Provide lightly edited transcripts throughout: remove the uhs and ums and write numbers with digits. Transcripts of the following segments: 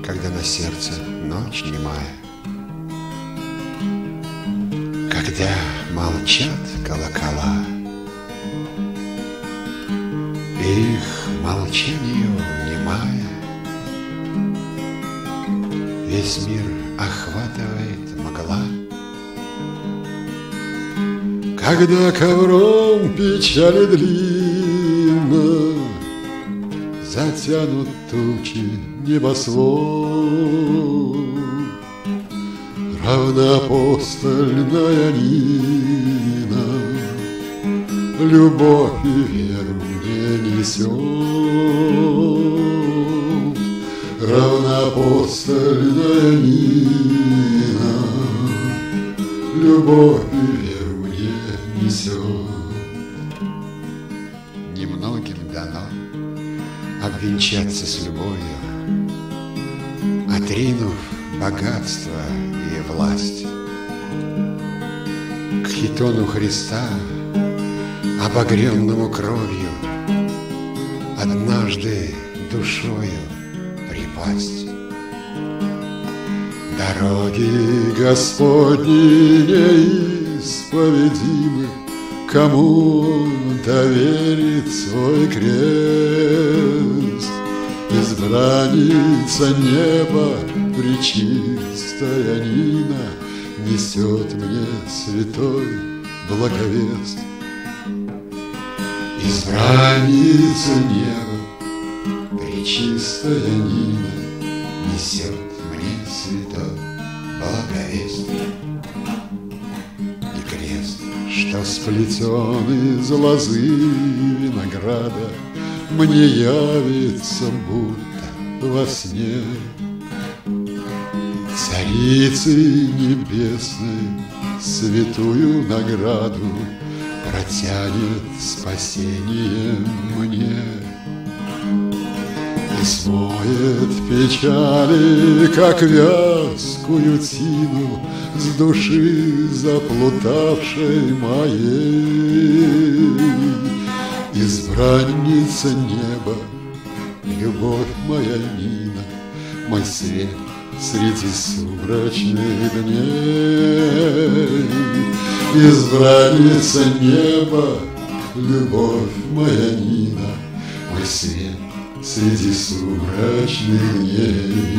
когда на сердце ночь немая, когда молчат колокола, и их молчанию внимая, весь мир охватывает мгла. Когда ковром печали длинно затянут тучи небосвод, равноапостольная Нина любовь и веру мне несет. Равноапостольная Нина любовь и веру мне несет. Немногим дано обвенчаться с любовью, отринув богатство и власть. К хитону Христа, обогренному кровью, однажды душою припасть. Дороги Господни неисповедимы, кому доверит свой крест. Избранница неба, пречистая Нина, несет мне святой благовест. Избранница неба, пречистая Нина, несет мне святой благовест. И крест, что сплетен из лозы винограда, мне явится будто во сне. Царицы небесной святую награду протянет спасение мне и смоет печали, как вязкую тину, с души заплутавшей моей. Избранница неба, любовь моя Нина, мой свет среди сумрачных дней. Избранница неба, любовь моя Нина, мой свет среди сумрачных дней.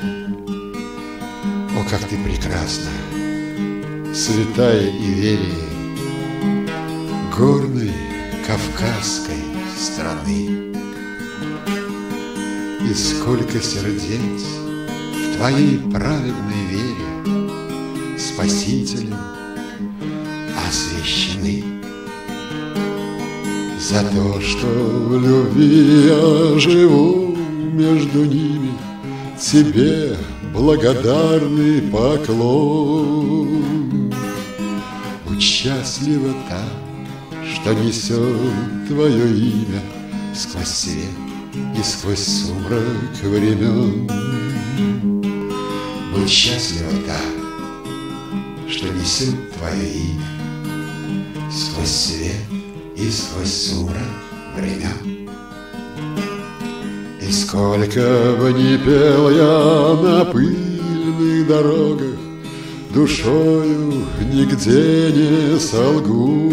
О, как ты прекрасна, святая Иверия, горной кавказской страны. И сколько сердец в твоей праведной вере Спасителем освящены. За то, что в любви я живу между ними, тебе благодарный поклон. Будь счастлива та, что несет твое имя сквозь свет и сквозь сумрак времен. Будь счастлива та, что несет твое имя сквозь свет и сквозь сумрак времен. И сколько бы ни пел я на пыльных дорогах, душою нигде не солгу.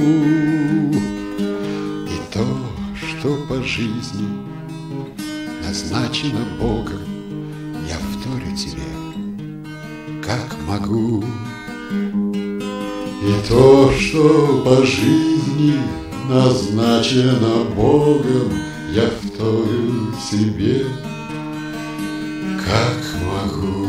И то, что по жизни назначено Богом, я вторю тебе, как могу. И то, что по жизни назначено Богом, я вторю тебе, как могу.